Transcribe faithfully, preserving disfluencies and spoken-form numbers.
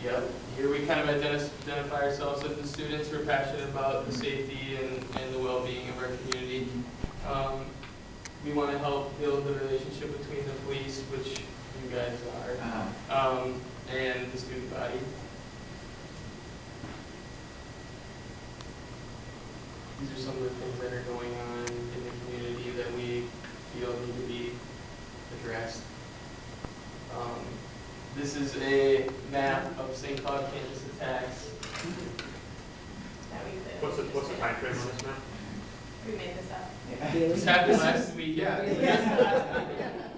Yep. Here we kind of identi- identify ourselves as the students who are passionate about the safety and, and the well-being of our community. Um, we want to help build the relationship between the police, which you guys are, Uh-huh. um, and the student body. These are some of the things that are going on in the community that we feel need to be addressed. Um, this is a map of Saint Cloud campus attacks. That we clearly What's the, just what's the made time up. frame on this map? We made this up. Yeah. This happened last week. Yeah. Really? Last week.